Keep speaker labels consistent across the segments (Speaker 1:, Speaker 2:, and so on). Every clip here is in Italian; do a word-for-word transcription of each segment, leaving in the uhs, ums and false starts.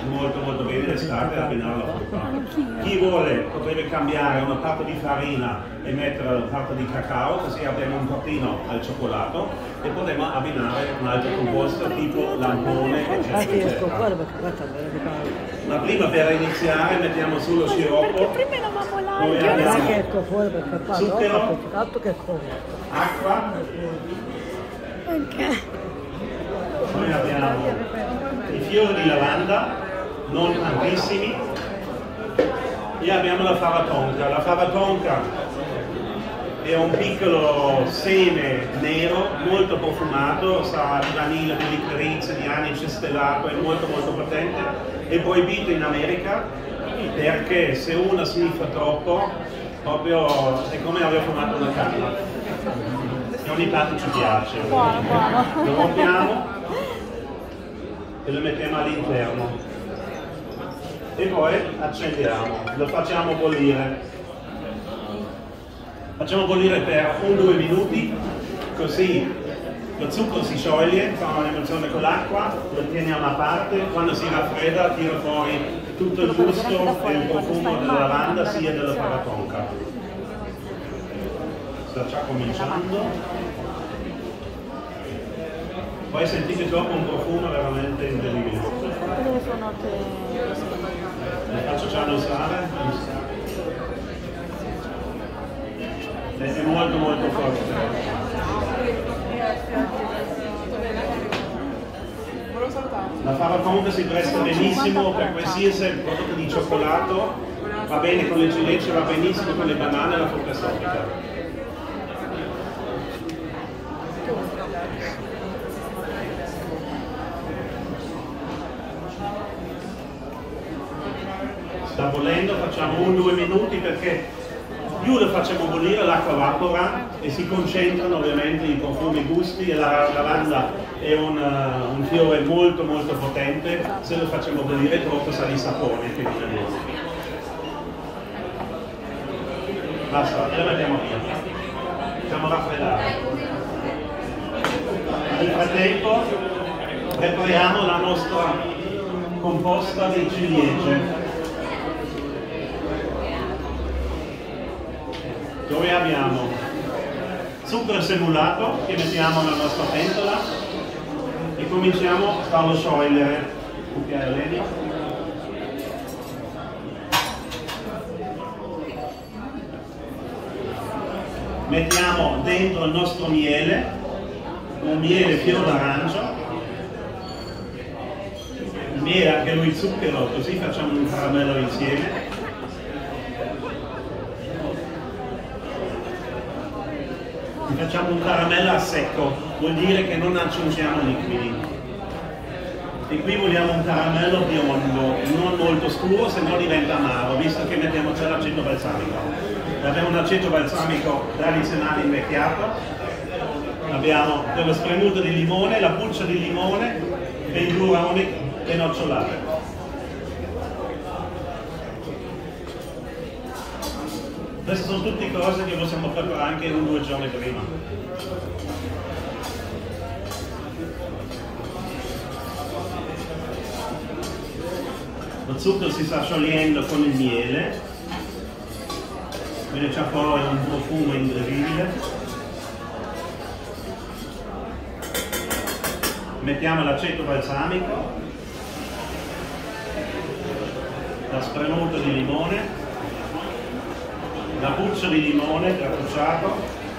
Speaker 1: molto molto bene l'estate a abbinare la frutta. Chi vuole potrebbe cambiare una parte di farina e mettere una parte di cacao, così abbiamo un tortino al cioccolato e potremo abbinare un altro composto tipo lampone, eccetera, eccetera. Ma prima per iniziare mettiamo sullo sciroppo, noi abbiamo zucchero, acqua, noi abbiamo i fiori di lavanda, non tantissimi, e abbiamo la fava tonka. La fava tonka è un piccolo seme nero, molto profumato, sa di vaniglia, di licorice, di anice stellato, è molto molto potente, è proibito in America perché se uno sniffa troppo, proprio è come aver fumato una canna. E ogni tanto ci piace. Lo rompiamo e lo mettiamo all'interno e poi accendiamo, lo facciamo bollire. Facciamo bollire per un due minuti, così lo zucchero si scioglie, fa un'emulsione con l'acqua, lo teniamo a parte, quando si raffredda tira fuori tutto il gusto e il profumo della lavanda sia della fava tonka. Sta già cominciando. Poi sentite dopo un profumo veramente incredibile. Le faccio già usare. È molto molto forte. La fava tonka si presta benissimo per qualsiasi prodotto di cioccolato, va bene con le ciliegie, va benissimo con le banane e la frutta esotica. Sta bollendo, facciamo un due minuti perché più lo facciamo bollire l'acqua evapora e si concentrano ovviamente i profumi, i gusti, e la lavanda è un, uh, un fiore molto molto potente, se lo facciamo bollire troppo sa di sapone che non è buono. Basta, e lo mettiamo via. Facciamo raffreddare. Nel frattempo prepariamo la nostra composta di ciliegie, dove abbiamo zucchero semolato che mettiamo nella nostra pentola e cominciamo a farlo sciogliere. Cucchiaio legno. Mettiamo dentro il nostro miele, un miele fior d'arancio, il miele anche lui zucchero, così facciamo un caramello insieme. Facciamo un caramello a secco, vuol dire che non aggiungiamo liquidi. E qui vogliamo un caramello biondo, non molto scuro, se no diventa amaro, visto che mettiamo già l'aceto balsamico. Abbiamo un aceto balsamico tradizionale invecchiato, abbiamo dello spremuto di limone, la pulce di limone, dei duroni e nocciolate. Queste sono tutte cose che possiamo preparare anche un o due giorni prima. Lo zucchero si sta sciogliendo con il miele, quindi c'è poi un profumo incredibile. Mettiamo l'aceto balsamico, lo spremuto di limone, la buccia di limone grattugiato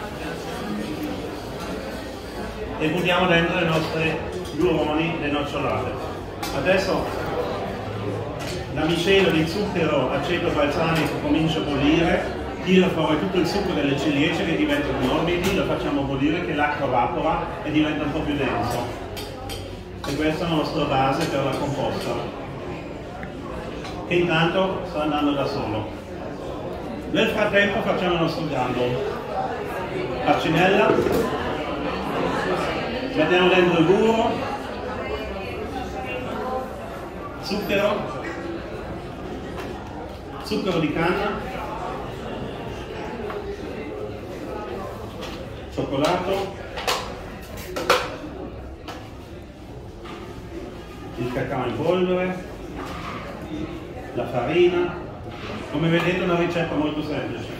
Speaker 1: e buttiamo dentro le nostre duroni, le nocciolate. Adesso la miscela di zucchero, aceto balsamico comincia a bollire, tira fuori tutto il succo delle ciliegie che diventano morbidi, lo facciamo bollire che l'acqua evapora e diventa un po' più denso. E questa è la nostra base per la composta, che intanto sta andando da solo. Nel frattempo facciamo il nostro gambolo. Bacinella, mettiamo dentro il burro, zucchero, zucchero di canna, cioccolato, il cacao in polvere, la farina. Come vedete è una ricetta molto semplice.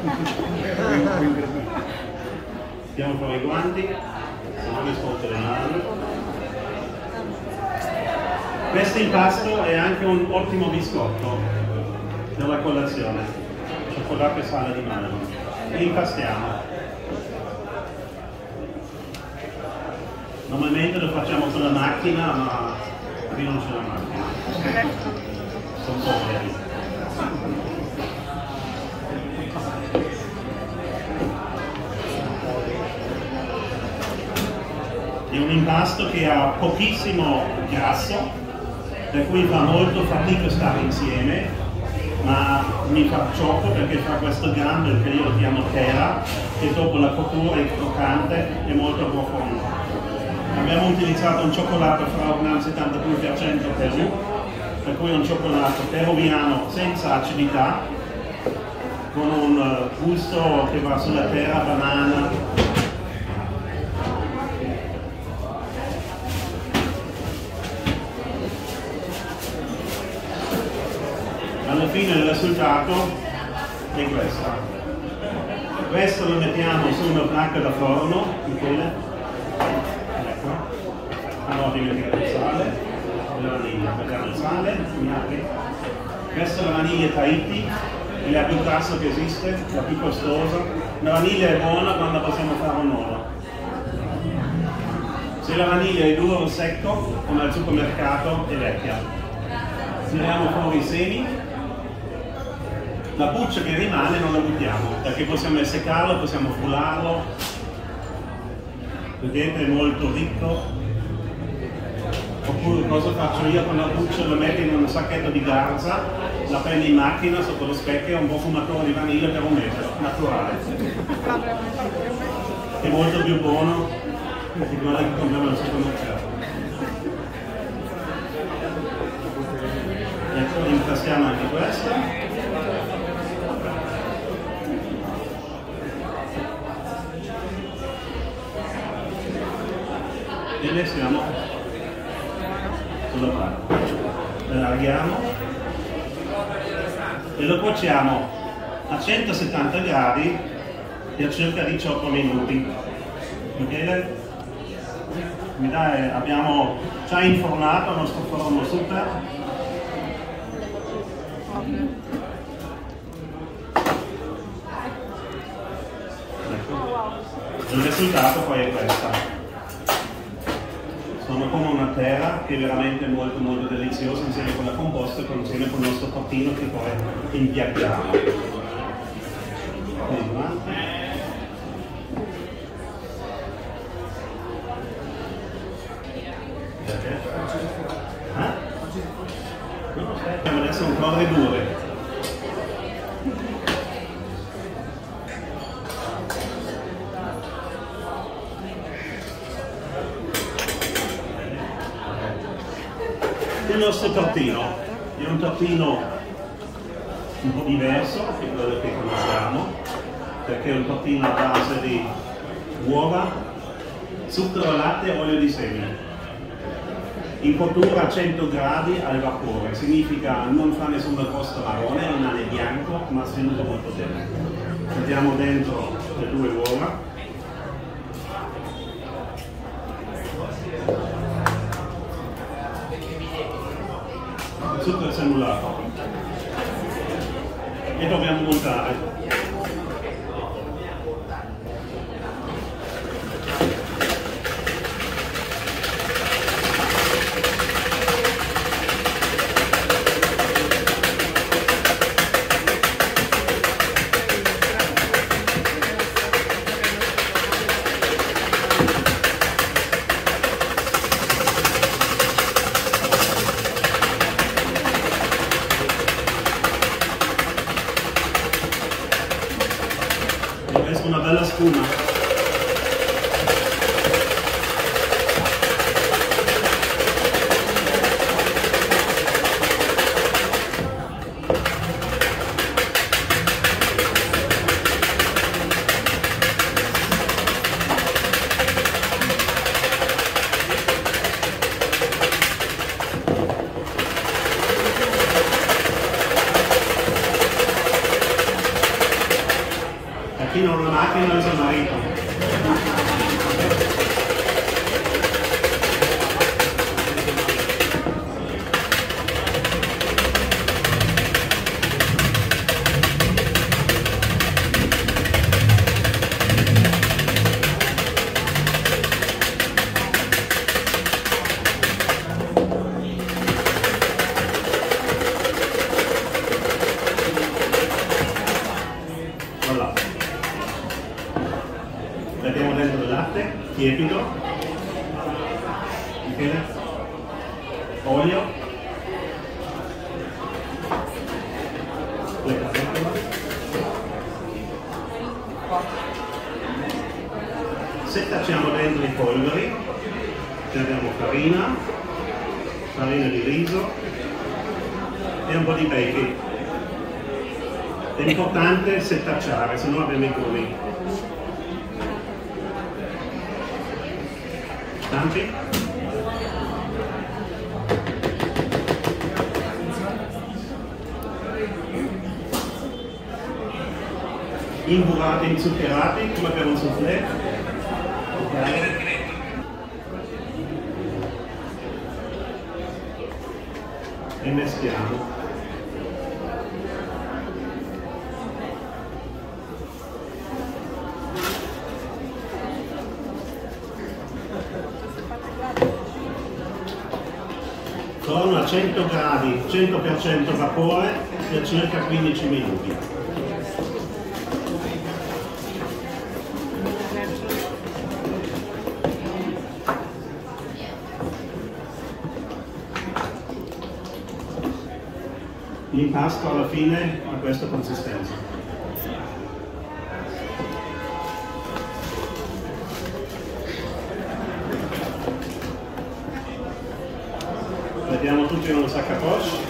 Speaker 1: Mettiamo fuori i guanti, se non mi sporco le mani. Questo impasto è anche un ottimo biscotto per la colazione. Cioccolato e sale di mano. E impastiamo. Normalmente lo facciamo con la macchina, ma qui non c'è la macchina. Sono poveri. È un impasto che ha pochissimo grasso, per cui fa molto fatica a stare insieme, ma mi fa ciocco perché fa questo gambo che io lo chiamo terra, che dopo la cottura è croccante e molto profondo. Abbiamo utilizzato un cioccolato Fraugnal settantadue per cento Perù, per cui è un cioccolato peruviano senza acidità, con un gusto che va sulla terra, banana. Alla fine il risultato è questo. Questo lo mettiamo su una placca da forno, Michele. Non ho dimenticato il sale, la vaniglia, prendiamo il sale, questa è la vaniglia Tahiti, è la più grassa che esiste, la più costosa. La vaniglia è buona quando possiamo fare un uovo. Se la vaniglia è dura o secco, come al supermercato, è vecchia. Tiriamo fuori i semi, la buccia che rimane non la buttiamo, perché possiamo seccarlo, possiamo frullarlo. Vedete, è molto ricco. Oppure cosa faccio io con la buccia? Lo metto in un sacchetto di garza, la prendo in macchina sotto lo specchio, un po' fumatore di vaniglia per un metro, naturale. È molto più buono di quello che compriamo al supermercato. Ecco, impastiamo anche questa. E ne siamo sulla parte. Allarghiamo e lo cuociamo a centosettanta gradi per circa diciotto minuti. Michele? Mi dai, abbiamo già infornato il nostro forno super. Ecco. Il risultato poi è questo. Sono come una terra che è veramente molto molto deliziosa insieme con la composta e insieme con il nostro tortino che poi impiattiamo. Eh? No, aspetta, adesso un po' ridurre. Il nostro tortino è un tortino un po' diverso da quello che conosciamo, perché è un tortino a base di uova, zucchero, latte e olio di semi. In cottura a cento gradi al vapore, significa non fa nessuna crosta marrone, non è bianco, ma si nutre molto bene. Mettiamo dentro le due uova. Il zucchero è semulato e dobbiamo montare. Una bella spuma. vicino alla macchina del suo marito. Voilà. Mettiamo dentro il latte tiepido, Michele, olio, le cappelle, settacciamo dentro i polveri, ci abbiamo farina, farina di riso e un po' di baking. È importante settacciare, se no abbiamo i grumi. Stampi. Imburrati, inzuccherati, come per un soufflé. Okay. E meschiamo. Forno a cento gradi, cento per cento vapore per circa quindici minuti. L'impasto alla fine ha questa consistenza. Mettiamo tutto in un sac à poche.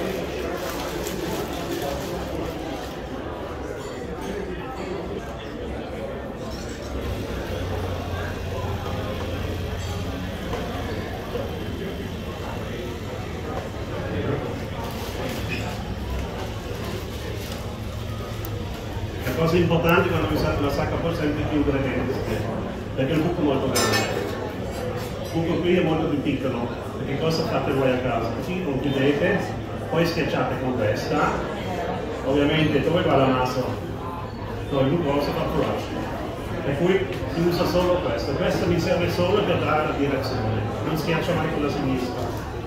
Speaker 1: La cosa importante quando usate la sac à poche è sempre più ingredienti, perché il buco è molto grande. Il buco qui è molto più piccolo. Che cosa fate voi a casa? Così lo chiudete, poi schiacciate con questa, ovviamente dove va la massa? No, il grosso fatturato. E poi si usa solo questo, questo mi serve solo per dare la direzione, non schiaccio mai con la sinistra.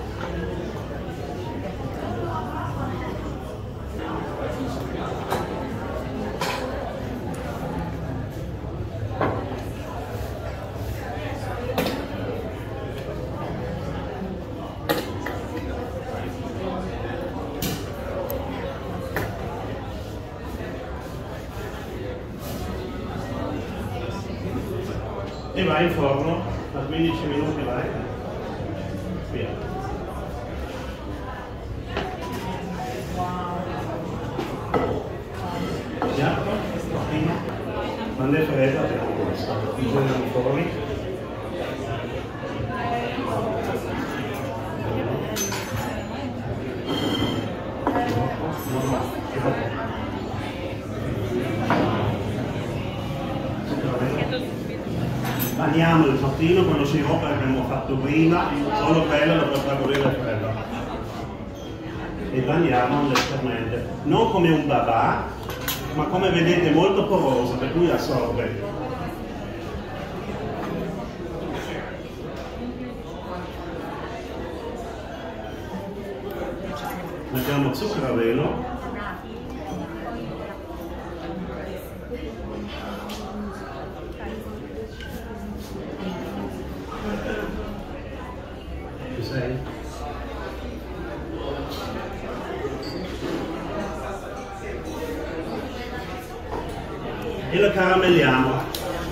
Speaker 1: E vai in forno a quindici minuti, vai. Via. Piatto, prima, quando è fredda abbiamo questo, bisogna fuori. Bagniamo il fortino con lo sciroppo che abbiamo fatto prima, solo quello lo potrà volere freddo. E bagniamo leggermente, non come un babà, ma come vedete molto poroso, per cui assorbe. Mettiamo zucchero a velo. Ci sei? E lo caramelliamo.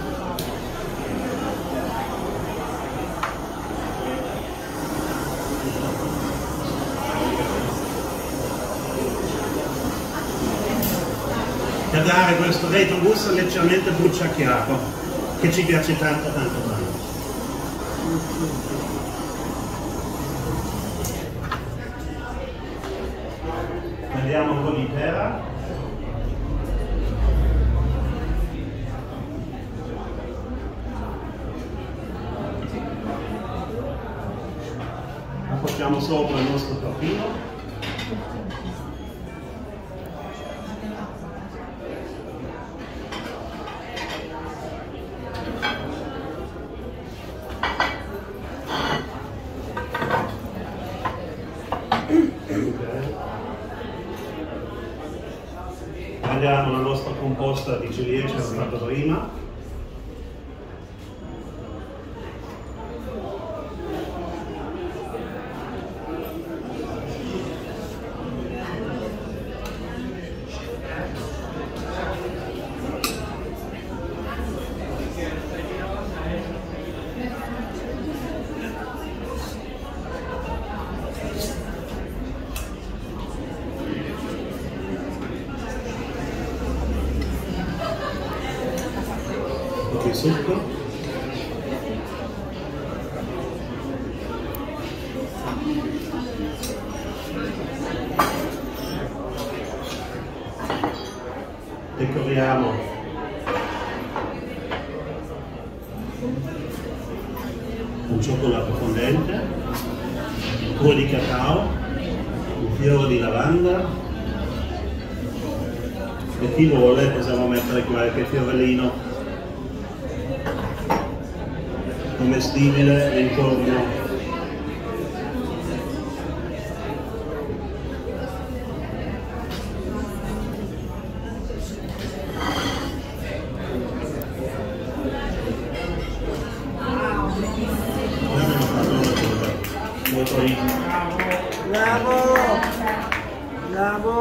Speaker 1: Per dare questo retrogusto leggermente bruciacchiato, che ci piace tanto tanto tanto. Prendiamo un po' di terra. mettiamo sopra il nostro tocchino. Prendiamo la nostra composta di ciliegie che abbiamo fatto prima. Di succo, decoriamo un cioccolato fondente, un po' di cacao, un fiore di lavanda e chi vuole possiamo mettere qualche fiorellino commestibile intorno.
Speaker 2: Bravo! Bravo!